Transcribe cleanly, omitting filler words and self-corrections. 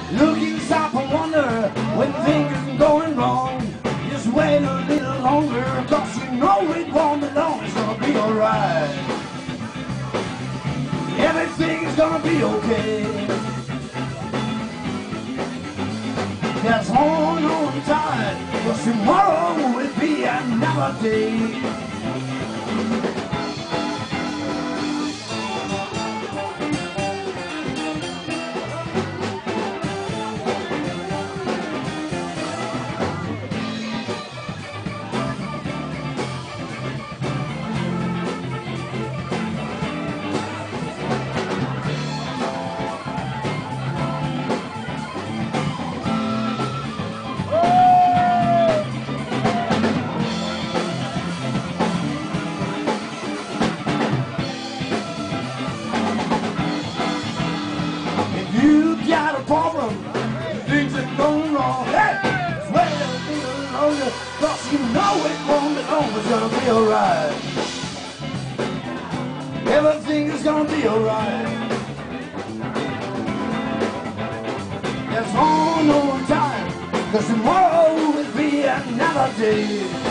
Look inside and wonder when things are going wrong. Just wait a little longer, cause you know it won't be long. It's gonna be alright. Everything is gonna be okay. Just hold on tight, cause tomorrow will be another day. Problem, things are going wrong. Hey, just wait a little longer, cause you know it won't be long. It's gonna be alright. Everything is gonna be alright. There's no time, cause tomorrow will be another day.